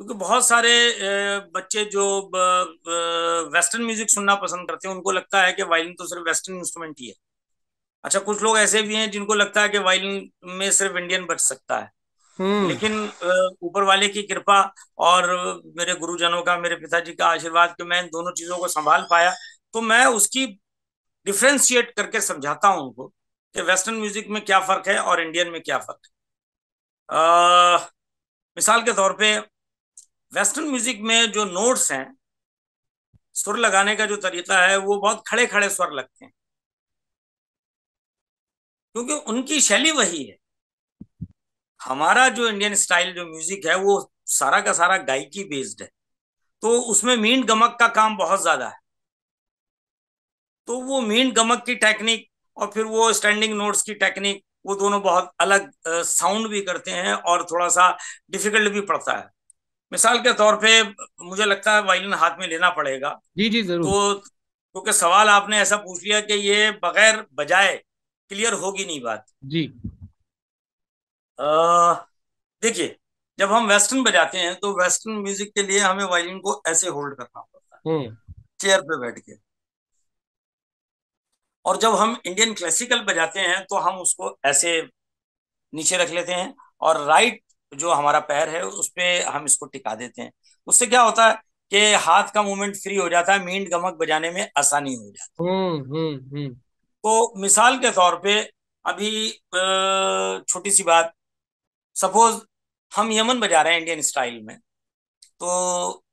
क्योंकि बहुत सारे बच्चे जो वेस्टर्न म्यूजिक सुनना पसंद करते हैं उनको लगता है कि वायलिन तो सिर्फ वेस्टर्न इंस्ट्रूमेंट ही है। अच्छा, कुछ लोग ऐसे भी हैं जिनको लगता है कि वायलिन में सिर्फ इंडियन बज सकता है। हम्म। लेकिन ऊपर वाले की कृपा और मेरे गुरुजनों का, मेरे पिताजी का आशीर्वाद कि मैं इन दोनों चीजों को संभाल पाया, तो मैं उसकी डिफ्रेंशिएट करके समझाता हूँ उनको कि वेस्टर्न म्यूजिक में क्या फर्क है और इंडियन में क्या फर्क है। मिसाल के तौर पे वेस्टर्न म्यूजिक में जो नोट्स हैं, सुर लगाने का जो तरीका है वो बहुत खड़े खड़े स्वर लगते हैं, क्योंकि उनकी शैली वही है। हमारा जो इंडियन स्टाइल जो म्यूजिक है वो सारा का सारा गायकी बेस्ड है, तो उसमें मीन गमक का काम बहुत ज्यादा है। तो वो मीन गमक की टेक्निक और फिर वो स्टैंडिंग नोट्स की टेक्निक, वो दोनों बहुत अलग साउंड भी करते हैं और थोड़ा सा डिफिकल्ट भी पड़ता है। मिसाल के तौर पे मुझे लगता है वायलिन हाथ में लेना पड़ेगा। जी जी जरूर। तो क्योंकि सवाल आपने ऐसा पूछ लिया कि ये बगैर बजाए क्लियर होगी नहीं बात। जी। देखिए, जब हम वेस्टर्न बजाते हैं तो वेस्टर्न म्यूजिक के लिए हमें वायलिन को ऐसे होल्ड करना पड़ता है, हम्म। चेयर पे बैठ के। और जब हम इंडियन क्लासिकल बजाते हैं तो हम उसको ऐसे नीचे रख लेते हैं, और राइट जो हमारा पैर है उस पे हम इसको टिका देते हैं। उससे क्या होता है कि हाथ का मूवमेंट फ्री हो जाता है, मींड गमक बजाने में आसानी हो जाती है। हम्म। तो मिसाल के तौर पे अभी छोटी सी बात, सपोज हम यमन बजा रहे हैं इंडियन स्टाइल में, तो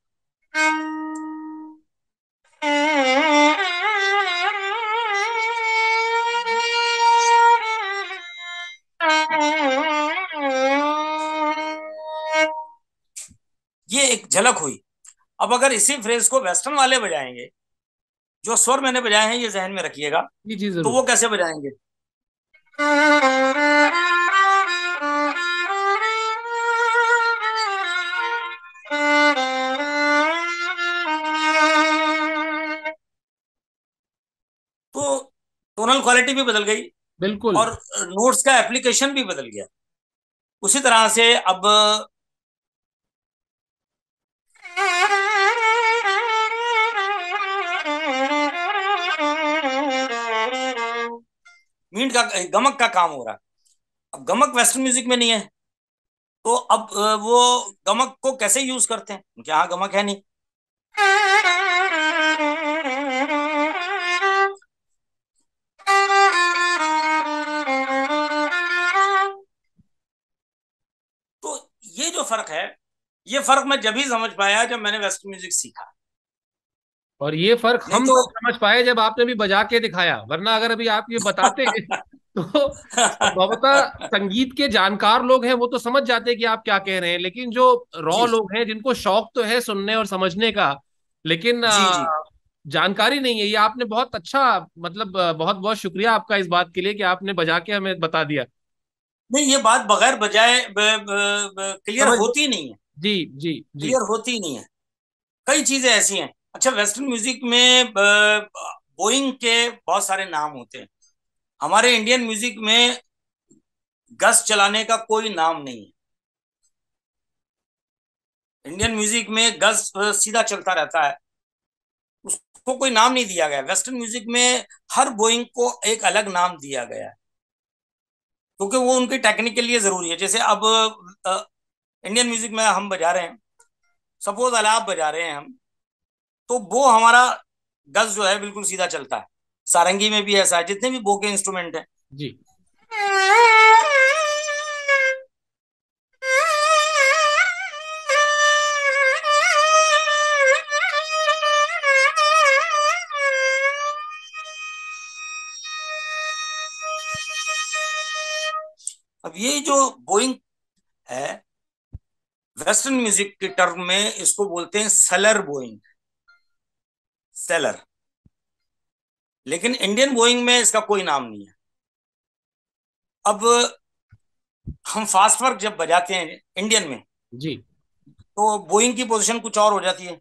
ये एक झलक हुई। अब अगर इसी फ्रेज को वेस्टर्न वाले बजाएंगे, जो स्वर मैंने बजाए हैं ये जहन में रखिएगा, जी जी तो जरूर। वो कैसे बजाएंगे। तो टोनल क्वालिटी भी बदल गई बिल्कुल। और नोट्स का एप्लीकेशन भी बदल गया। उसी तरह से अब मीट का गमक का काम हो रहा है। अब गमक वेस्टर्न म्यूजिक में नहीं है, तो अब वो गमक को कैसे यूज करते हैं, उनके यहाँ गमक है नहीं। तो ये जो फर्क है, ये फर्क मैं जब ही समझ पाया जब मैंने वेस्टर्न म्यूजिक सीखा। और ये फर्क नहीं हम तो तब समझ पाए जब आपने भी बजा के दिखाया, वरना अगर अभी आप ये बताते तो संभवतः संगीत के जानकार लोग हैं वो तो समझ जाते कि आप क्या कह रहे हैं, लेकिन जो रॉ जी लोग हैं जिनको शौक तो है सुनने और समझने का, लेकिन जी जी। जानकारी नहीं है, ये आपने बहुत अच्छा मतलब बहुत बहुत शुक्रिया आपका इस बात के लिए कि आपने बजा के हमें बता दिया। नहीं, ये बात बगैर बजाए क्लियर समझ। होती नहीं है। जी जी जी। क्लियर होती नहीं है। कई चीजें ऐसी हैं। अच्छा, वेस्टर्न म्यूजिक में बोइंग के बहुत सारे नाम होते हैं। हमारे इंडियन म्यूजिक में गस चलाने का कोई नाम नहीं है। इंडियन म्यूजिक में गस सीधा चलता रहता है, उसको कोई नाम नहीं दिया गया। वेस्टर्न म्यूजिक में हर बोइंग को एक अलग नाम दिया गया है, क्योंकि वो उनकी टेक्निक के लिए जरूरी है। जैसे अब इंडियन म्यूजिक में हम बजा रहे हैं, सपोज अलाप बजा रहे हैं हम, तो वो हमारा गज जो है बिल्कुल सीधा चलता है। सारंगी में भी ऐसा है, जितने भी बो के इंस्ट्रूमेंट हैं। जी। अब ये जो बोइंग है, वेस्टर्न म्यूजिक की टर्म में इसको बोलते हैं सेलर बोइंग, सेलर। लेकिन इंडियन बोइंग में इसका कोई नाम नहीं है। अब हम फास्ट वर्क जब बजाते हैं इंडियन में, जी। तो बोइंग की पोजीशन कुछ और हो जाती है।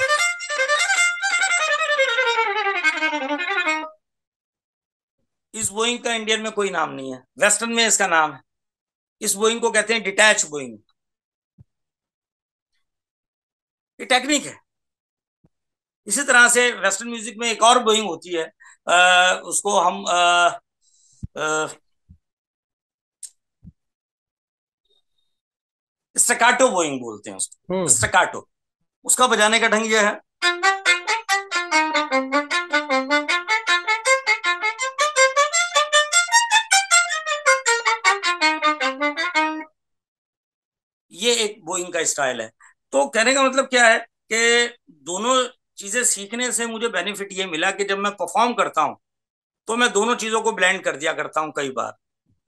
इस बोइंग का इंडियन में कोई नाम नहीं है, वेस्टर्न में इसका नाम है। इस बोइंग को कहते हैं डिटैच बोइंग। ये टेक्निक है। इसी तरह से वेस्टर्न म्यूजिक में एक और बोइंग होती है, उसको हम स्टैकाटो बोइंग बोलते हैं उसको, हम्म। स्टैकाटो। उसका बजाने का ढंग यह है। ये एक बोइंग का स्टाइल है। तो कहने का मतलब क्या है कि दोनों चीजें सीखने से मुझे बेनिफिट ये मिला कि जब मैं परफॉर्म करता हूँ तो मैं दोनों चीजों को ब्लेंड कर दिया करता हूँ कई बार।